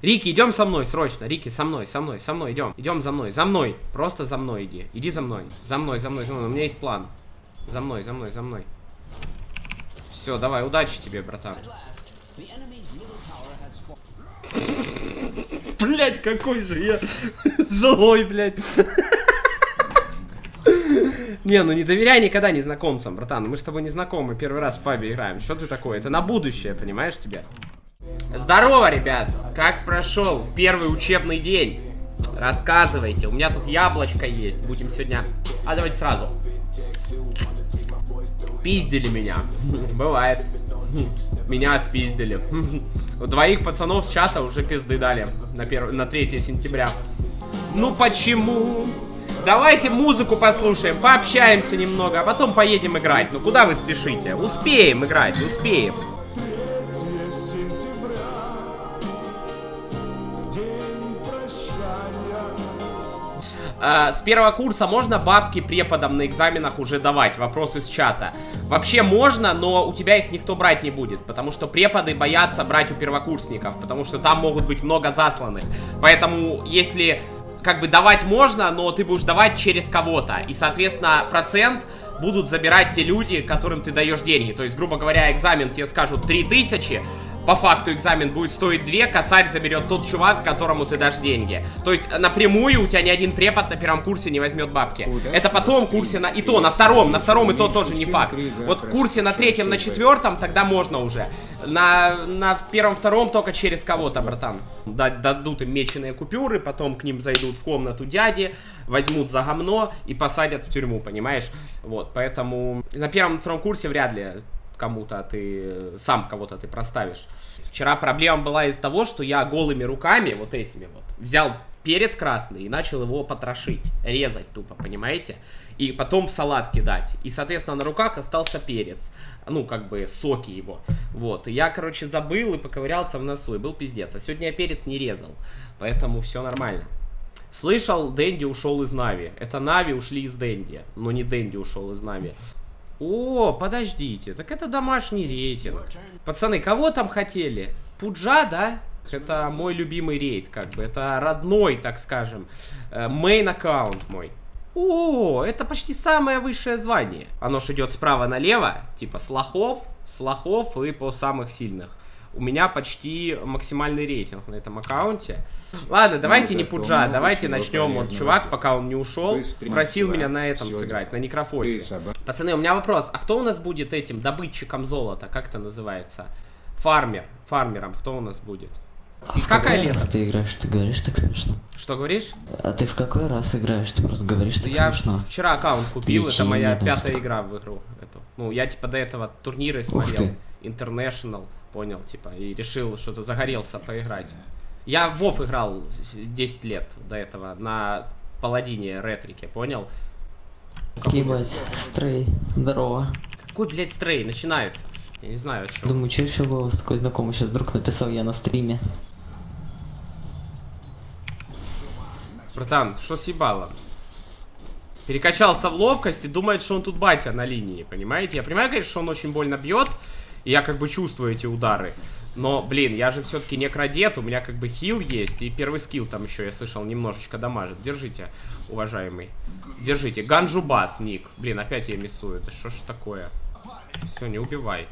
Рики, идем со мной, срочно. Рики, со мной, идем. Идем за мной. Просто за мной иди. Иди за мной. За мной. У меня есть план. За мной. Все, давай, удачи тебе, братан. Блять, какой же я злой, блять. Не, ну не доверяй никогда незнакомцам, братан. Мы с тобой не знакомы, первый раз в пабе играем. Что ты такое? Это на будущее, понимаешь, тебя? Здорово, ребят! Как прошел первый учебный день? Рассказывайте. У меня тут яблочко есть. Будем сегодня... А давайте сразу. Пиздили меня. Бывает. Меня отпиздили. У двоих пацанов с чата уже пизды дали на 3 сентября. Ну почему? Давайте музыку послушаем, пообщаемся немного, а потом поедем играть. Ну куда вы спешите? Успеем играть, успеем. С первого курса можно бабки преподам на экзаменах уже давать? Вопрос из чата. Вообще можно, но у тебя их никто брать не будет, потому что преподы боятся брать у первокурсников, потому что там могут быть много засланных. Поэтому, если как бы давать можно, но ты будешь давать через кого-то, и, соответственно, процент будут забирать те люди, которым ты даешь деньги. То есть, грубо говоря, экзамен тебе скажут 3000, по факту экзамен будет стоить 2, косарь заберет тот чувак, которому ты дашь деньги. То есть напрямую у тебя ни один препод на первом курсе не возьмет бабки. Это потом курсе на... И то, на втором и то тоже не факт. Вот в курсе на 3-м, на 4-м тогда можно уже. На 1-м, 2-м только через кого-то, братан. Дадут им меченые купюры, потом к ним зайдут в комнату дяди, возьмут за гомно и посадят в тюрьму, понимаешь? Вот, поэтому на 1-м, 2-м курсе вряд ли кому-то ты, сам кого-то ты проставишь. Вчера проблема была из-за того, что я голыми руками, вот этими вот, взял перец красный и начал его потрошить, резать тупо, понимаете? И потом в салат кидать. И, соответственно, на руках остался перец. Ну, как бы, соки его. Вот. И я, короче, забыл и поковырялся в носу, и был пиздец. А сегодня я перец не резал. Поэтому все нормально. Слышал, Дэнди ушел из Нави. Это Нави ушли из Дэнди, но не Дэнди ушел из Нави. О, подождите, так это домашний рейтинг. Пацаны, кого там хотели? Пуджа, да? Это мой любимый рейд, как бы. Это родной, так скажем. Мейн аккаунт мой. О, это почти самое высшее звание. Оно ж идет справа налево, типа с лохов и по самых сильных. У меня почти максимальный рейтинг на этом аккаунте. Ладно, давайте не Пуджа, давайте начнем. Вот чувак, пока он не ушел, просил меня на этом сыграть, на Некрофосе. Пацаны, у меня вопрос, а кто у нас будет этим добытчиком золота? Как это называется? Фармером, кто у нас будет? И в какой раз ты играешь? Ты говоришь так смешно. Что говоришь? А ты в какой раз играешь? Ты просто говоришь так смешно. Я вчера аккаунт купил, это моя 5-я игра в игру. Ну, я типа до этого турниры смотрел. International, понял, типа, и решил, что-то загорелся поиграть. Я в WoW играл 10 лет до этого на Паладине ретрике, понял? Ебать, Стрей, здорово. Какой, блядь, Стрей? Начинается. Я не знаю, о чем. Думаю, что еще голос такой знакомый сейчас вдруг написал я на стриме. Братан, что съебало? Перекачался в ловкость и думает, что он тут батя на линии, понимаете? Я понимаю, конечно, что он очень больно бьет, и я как бы чувствую эти удары. Но, блин, я же все-таки некродет, у меня как бы хил есть, и первый скилл там еще, я слышал, немножечко дамажит. Держите, уважаемый. Держите. Ганджубас, ник. Блин, опять я миссую. Да что ж такое? Все, не убивай.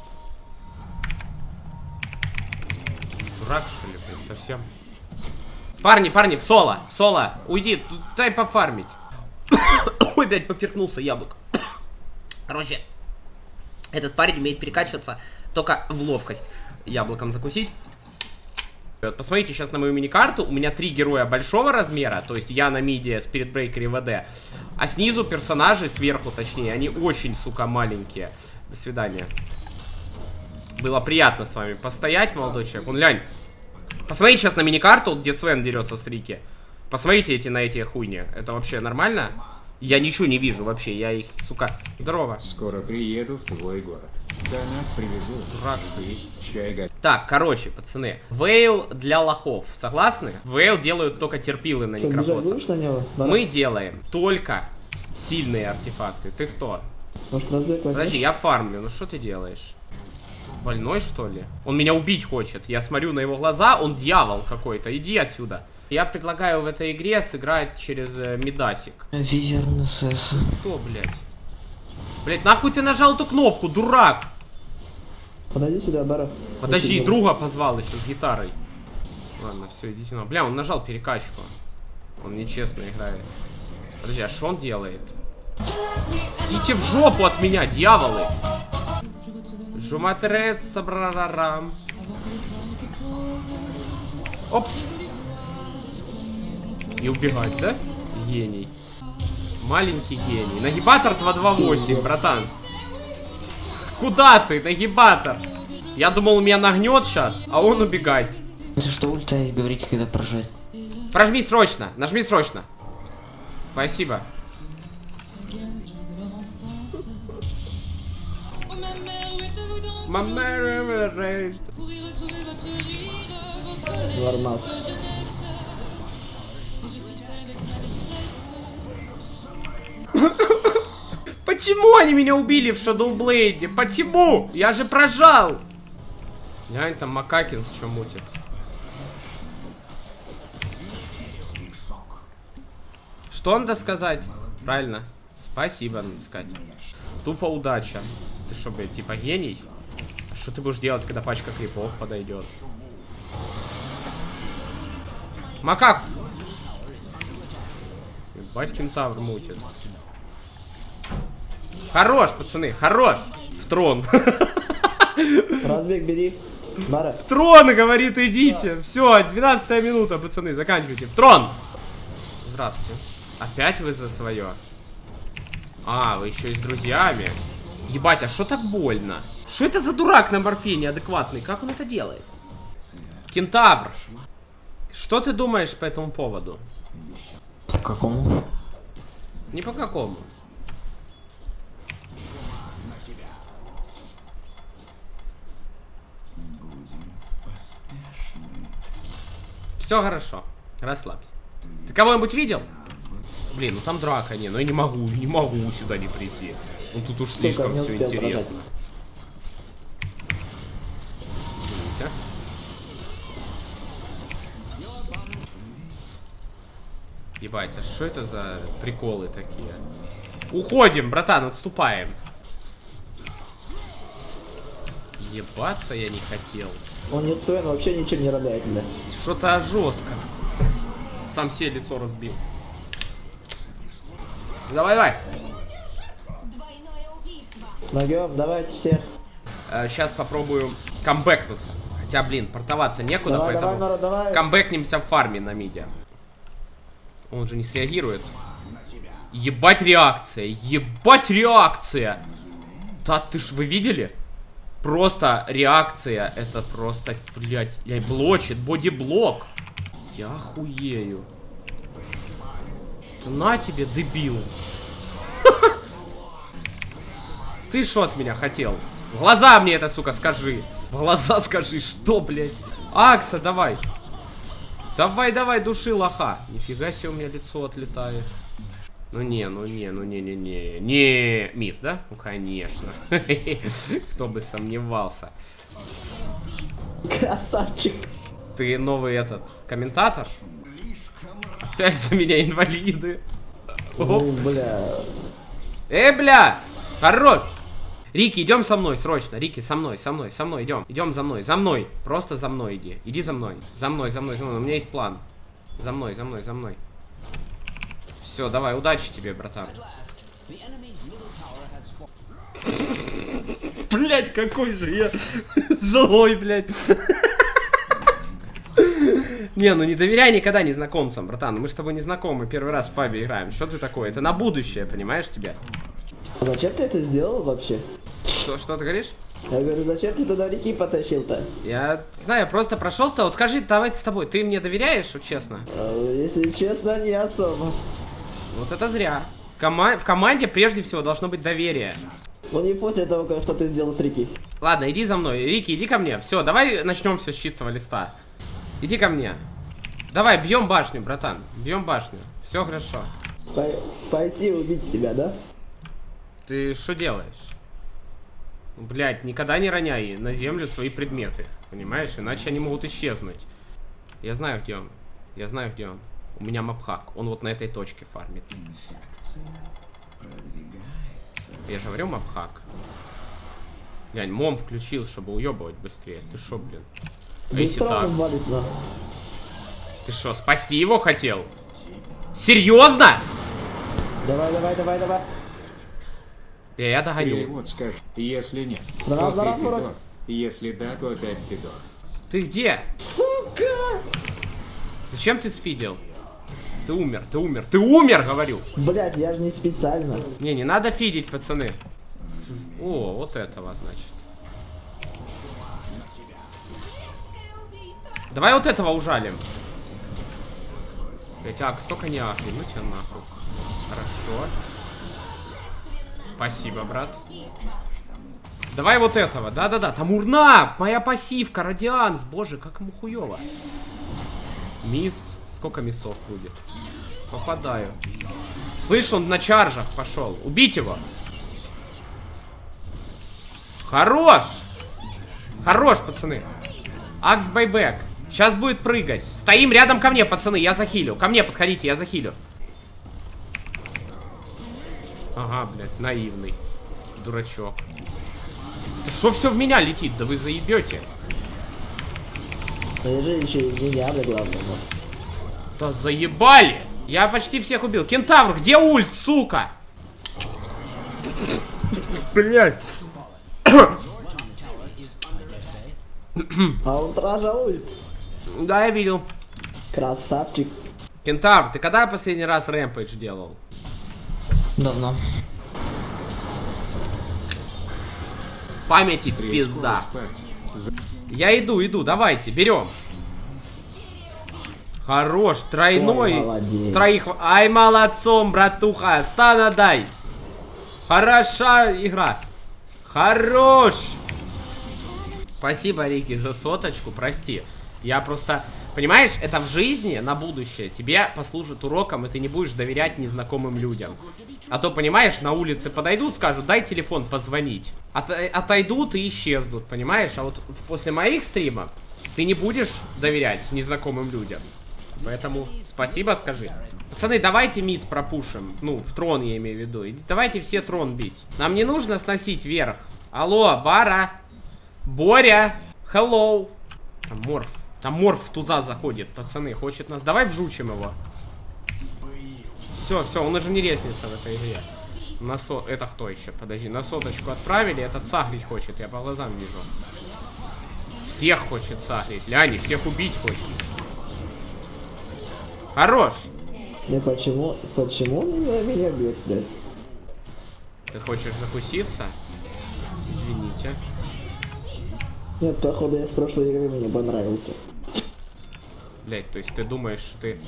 Дурак, что ли, блин, совсем? Парни, в соло, уйди, дай пофармить. Ой, блядь, поперхнулся яблок. Короче, этот парень умеет перекачиваться только в ловкость. Яблоком закусить. Вот, посмотрите сейчас на мою мини-карту. У меня 3 героя большого размера. То есть я на миде, Спиритбрейкер и ВД. А снизу персонажи, сверху точнее, они очень, сука, маленькие. До свидания. Было приятно с вами постоять, молодой человек. Вон, глянь. Посмотрите сейчас на мини-карту, где Свен дерется с Рики. Посмотрите на эти хуйни. Это вообще нормально? Я ничего не вижу вообще. Я их, сука... Здорово. Скоро приеду в твой город. Донат привезу. Дурак, чай. Так, короче, пацаны. Вейл для лохов. Согласны? Вейл делают только терпилы на Некрофоса. Мы делаем только сильные артефакты. Ты кто? Может, подожди, я фармлю. Ну что ты делаешь? Больной, что ли? Он меня убить хочет. Я смотрю на его глаза, он дьявол какой-то. Иди отсюда. Я предлагаю в этой игре сыграть через Мидасик. Визер на СС. Кто, блядь? Блядь, нахуй ты нажал эту кнопку, дурак? Подойди сюда, Бара. Подожди, друга позвал еще с гитарой. Ладно, все, идите на. Бля, он нажал перекачку. Он нечестно играет. Подожди, а что он делает? Идите в жопу от меня, дьяволы! Жуматрес сабрарарам. Оп! И убегать, да? Гений. Маленький гений. Нагибатор 228, братан. Куда ты, нагибатор? Я думал, он меня нагнет сейчас, а он убегать. Если что, ульта есть, говорите, когда прожать. Прожми срочно, нажми срочно. Спасибо. Нормас. Почему они меня убили в Shadow Blade? Почему? Я же прожал. Глянь, там Макакин с чем мутит. Что надо сказать? Правильно. Спасибо, надо сказать. Тупо удача. Ты что, блядь, типа гений? Что ты будешь делать, когда пачка крипов подойдет? Макак! Ебать, кентавр мутит. Хорош, пацаны, хорош! В трон. Разбег бери. Бара. В трон, говорит, идите. Все, 12 минута, пацаны, заканчивайте. В трон! Здравствуйте. Опять вы за свое? А, вы еще и с друзьями. Ебать, а что так больно? Что это за дурак на морфине адекватный? Как он это делает? Кентавр. Что ты думаешь по этому поводу? По какому? Не по какому. Все хорошо. Расслабься. Ты кого-нибудь видел? Блин, ну там драка, не, ну я не могу сюда не прийти. Ну тут уж слишком все интересно. Извините. Ебать, а что это за приколы такие? Уходим, братан, отступаем. Ебаться я не хотел. Он не Свен, вообще ничего не роляет, бля. Что-то жестко. Сам себе лицо разбил. Давай, давай. Смогем, давайте всех. Сейчас попробую камбэкнуться. Хотя, блин, портоваться некуда, Давай, поэтому давай, народ, давай. камбэкнемся в фарме на миде. Он же не среагирует. Ебать реакция, ебать реакция. Да ты ж, вы видели? Просто реакция, это просто, блядь, блочит, бодиблок. Я охуею. Да на тебе, дебил. Ты что от меня хотел? В глаза мне это, сука, скажи. В глаза скажи, что, блядь? Акса, давай. Давай, давай, души лоха. Нифига себе, у меня лицо отлетает. Ну не. Не, мисс, да? Ну конечно. Кто бы сомневался. Красавчик. Ты новый этот комментатор? Опять за меня инвалиды. Ну, бля. Бля! Хорош! Рики, идем со мной, срочно. Рики, со мной, идем. Идем за мной. Просто за мной иди. Иди за мной. За мной. У меня есть план. За мной. Все, давай, удачи тебе, братан. Блять, какой же я злой, блять. Не, ну не доверяй никогда незнакомцам, братан. Мы с тобой не знакомы, первый раз в пабе играем. Что ты такое? Это на будущее, понимаешь, тебя? Зачем ты это сделал вообще? Что ты говоришь? Я говорю, зачем ты туда реки потащил-то? Я знаю, я просто прошелся. Вот скажи, давайте с тобой, ты мне доверяешь, вот честно? Если честно, не особо. Вот это зря. В команде прежде всего должно быть доверие. Ну не после того, как что ты сделал с Рики. Ладно, иди за мной. Рики, иди ко мне. Все, давай начнем все с чистого листа. Иди ко мне. Давай, бьем башню, братан. Бьем башню. Все хорошо. Пойти убить тебя, да? Ты что делаешь? Блять, никогда не роняй на землю свои предметы. Понимаешь? Иначе они могут исчезнуть. Я знаю, где он. Я знаю, где он. У меня мапхак. Он вот на этой точке фармит. Я же говорю мапхак. Глянь, мом включил, чтобы уебывать быстрее. Ты шо, блин? Если так. Валит, да. Ты шо, спасти его хотел? Серьезно? Давай, давай, давай, давай. Я догоню. Вот скажи, если нет, Да, то да, ты да, Федор. Если да, то опять Федор. Ты где? Сука! Зачем ты сфидел? Ты умер, ты умер, ты умер, говорю. Блять, я же не специально. Не надо фидить, пацаны. О, вот этого, значит. Давай вот этого ужалим. Блять, Акс, только не ахни, ну тебя нахуй. Хорошо. Спасибо, брат. Давай вот этого, да-да-да. Там урна! Моя пассивка, радианс. Боже, как ему хуёво. Мисс. Сколько миссов будет? Попадаю. Слышь, он на чаржах пошел. Убить его. Хорош! Хорош, пацаны. Акс байбек. Сейчас будет прыгать. Стоим рядом ко мне, пацаны, я захилю. Ко мне подходите, я захилю. Ага, блядь, наивный. Дурачок. Да что все в меня летит? Да вы заебете. Я же еще и меня, да, главное. Да заебали! Я почти всех убил. Кентавр, где ульт, сука? Блядь. А он прожал ульт. Да, я видел. Красавчик. Кентавр, ты когда последний раз рэмпейдж делал? Давно. Памяти Быстрее пизда. скоро спать. Я иду, давайте, берем. Хорош, тройной. Ой, молодец. Троих. Ай, молодцом, братуха. Стана дай. Хороша игра. Хорош. Спасибо, Рики, за соточку, прости. Я просто... Понимаешь, это в жизни на будущее тебе послужит уроком, и ты не будешь доверять незнакомым людям. А то, понимаешь, на улице подойдут, скажут, дай телефон позвонить. Отойдут и исчезнут, понимаешь? А вот после моих стримов ты не будешь доверять незнакомым людям. Поэтому спасибо скажи. Пацаны, давайте мид пропушим. Ну, в трон я имею в виду. И давайте все трон бить. Нам не нужно сносить вверх. Алло, Бара. Боря. Hello. Там морф. Там морф в туза заходит, пацаны. Хочет нас. Давай вжучим его. Все, он уже не резнится в этой игре. Это кто еще? Подожди, на соточку отправили. Этот сагрить хочет, я по глазам вижу. Всех хочет сагрить. Ляни, всех убить хочет. Хорош. Ну почему он именно меня бьет, блядь? Ты хочешь закуситься? Извините. Нет, походу я с прошлой игры мне понравился. Блять, то есть ты думаешь, что ты...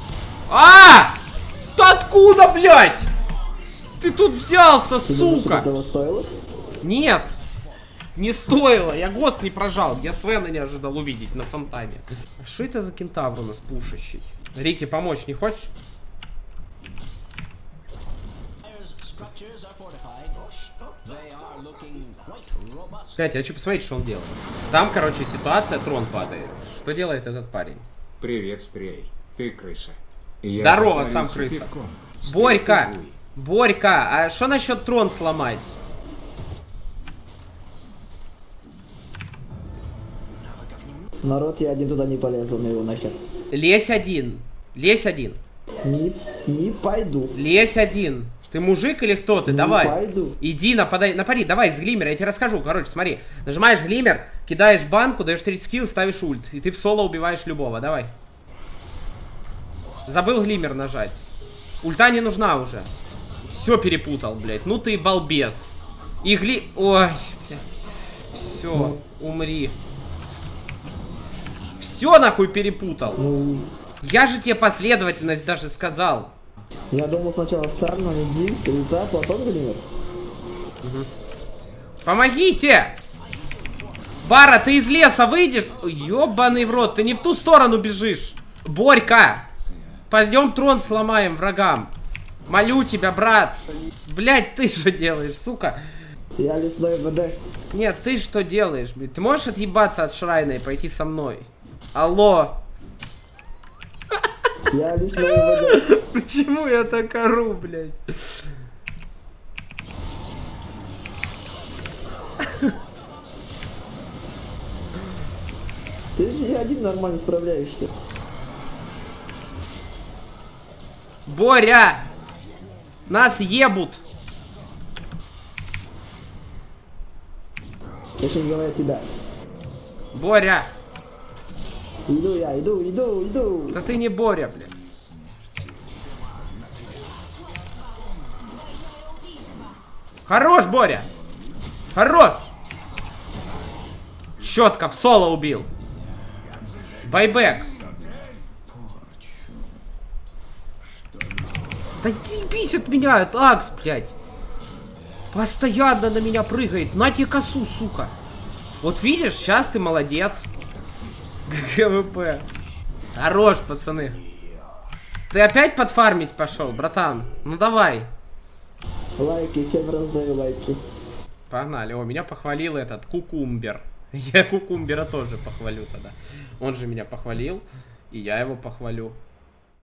Ты откуда, блять? Ты тут взялся, Ты думаешь, это сука! того стоило? Нет! Не стоило, я ГОСТ не прожал. Я Свена не ожидал увидеть на фонтане. А что это за кентавр у нас пушащий? Рики, помочь не хочешь? Блять, я хочу посмотреть, что он делает. Там, короче, ситуация, трон падает. Что делает этот парень? Привет, Стрей. Ты крыса. Я Здорово, запарился сам крыса. пивком. Борька! Стрей, Борька, а что насчет трон сломать? Народ, я один туда не полезу, на его нахер. Лезь один. Лезь один. Не пойду. Лезь один. Ты мужик или кто ты? Давай. Пойду. Иди, напади, давай, с глиммера, я тебе расскажу. Короче, смотри. Нажимаешь глиммер, кидаешь банку, даешь 30 скилл, ставишь ульт. И ты в соло убиваешь любого, давай. Забыл глиммер нажать. Ульта не нужна уже. Все перепутал, блядь. Ну ты балбес. И Ой, блядь. Все, умри. Все нахуй перепутал. Я же тебе последовательность даже сказал. Я думал сначала Стар, но не Дим, ульта, потом Глиммер. Помогите! Бара, ты из леса выйдешь? Ёбаный в рот, ты не в ту сторону бежишь. Борька! Пойдем трон сломаем врагам. Молю тебя, брат. Блять, ты что делаешь, сука? Я лесной ВД. Нет, ты что делаешь, блядь? Ты можешь отъебаться от Шрайна и пойти со мной? Алло! Я лесной ВД. Почему я так ору, блядь? Ты же и один нормально справляешься. Боря! Нас ебут! Точнее говоря, тебя. Боря! Иду я, иду. Да ты не Боря, блядь. Хорош, Боря! Хорош! Щетка в соло убил. Байбек. Да ебись от меня, это Акс, блядь. Постоянно на меня прыгает. На тебе косу, сука. Вот видишь, сейчас ты молодец. ГВП. Хорош, пацаны. Ты опять подфармить пошел, братан? Ну давай. Лайки, всем раздаю лайки. Погнали. О, меня похвалил этот Кукумбер. Я Кукумбера тоже похвалю тогда. Он же меня похвалил, и я его похвалю.